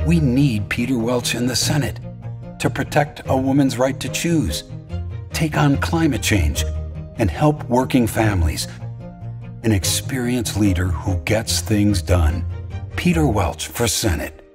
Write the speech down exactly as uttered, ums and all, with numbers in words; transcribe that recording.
We need Peter Welch in the Senate to protect a woman's right to choose, take on climate change, and help working families. An experienced leader who gets things done. Peter Welch for Senate.